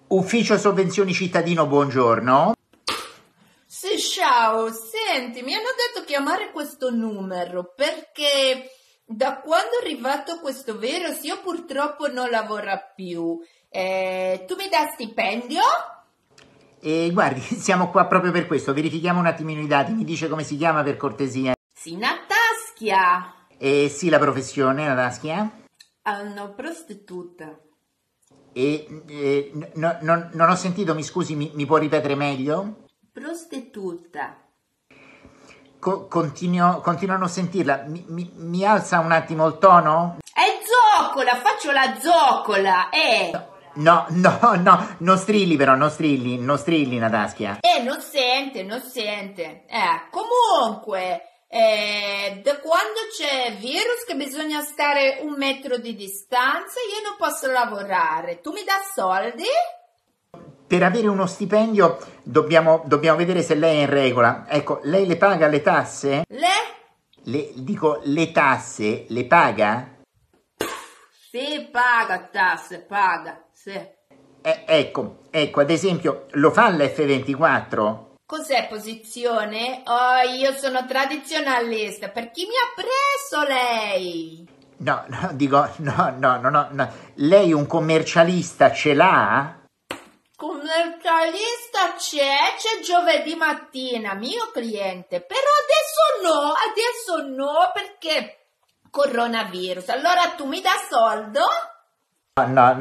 Ufficio Sovvenzioni Cittadino, buongiorno. Sì, ciao, senti, mi hanno detto chiamare questo numero perché da quando è arrivato questo virus io purtroppo non lavoro più. Tu mi dai stipendio? E guardi, siamo qua proprio per questo, verifichiamo un attimino i dati, mi dice come si chiama per cortesia? Sì, Nataskia. Sì, la professione, Nataskia? No, prostituta. Non ho sentito, mi scusi, mi può ripetere meglio? Prostituta. Continuo a non sentirla, mi alza un attimo il tono? È zoccola, faccio la zoccola, No, non strilli però, non strilli Nataskia. Non sente. Comunque, da quando c'è virus che bisogna stare 1 metro di distanza, io non posso lavorare. Tu mi dai soldi? Per avere uno stipendio dobbiamo vedere se lei è in regola. Ecco, lei le paga le tasse? Dico, le tasse le paga? Sì, paga tasse, paga, sì. Ecco, ad esempio, lo fa l'F24? Cos'è posizione? Oh, io sono tradizionalista. Per chi mi ha preso lei? No, Lei un commercialista ce l'ha? Commercialista c'è giovedì mattina, mio cliente. Però adesso no, perché coronavirus. Allora tu mi dai soldo? No,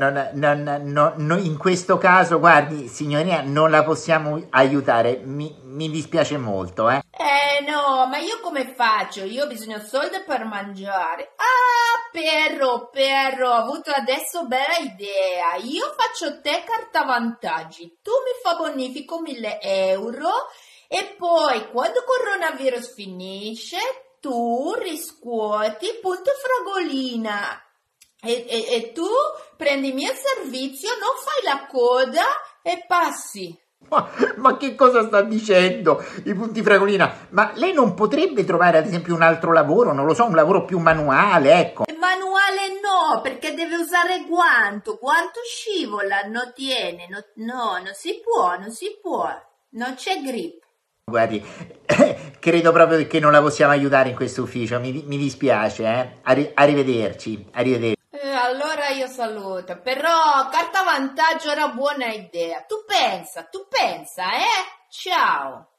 in questo caso, guardi, signorina, non la possiamo aiutare, mi dispiace molto, No, ma io come faccio? Io ho bisogno di soldi per mangiare. Però, ho avuto adesso bella idea. Io faccio te carta vantaggi, tu mi fa bonifico 1.000 euro e poi quando il coronavirus finisce, tu riscuoti punto fragolina. E tu prendi il mio servizio, non fai la coda e passi. Ma che cosa sta dicendo? I punti fragolina? Ma lei non potrebbe trovare ad esempio un altro lavoro, non lo so, un lavoro più manuale, ecco. Manuale no, perché deve usare guanto scivola, non tiene, no, non si può, non c'è grip. Guardi, credo proprio che non la possiamo aiutare in questo ufficio, mi dispiace, arrivederci. Allora io saluto, però carta vantaggio era buona idea. Tu pensa, Ciao.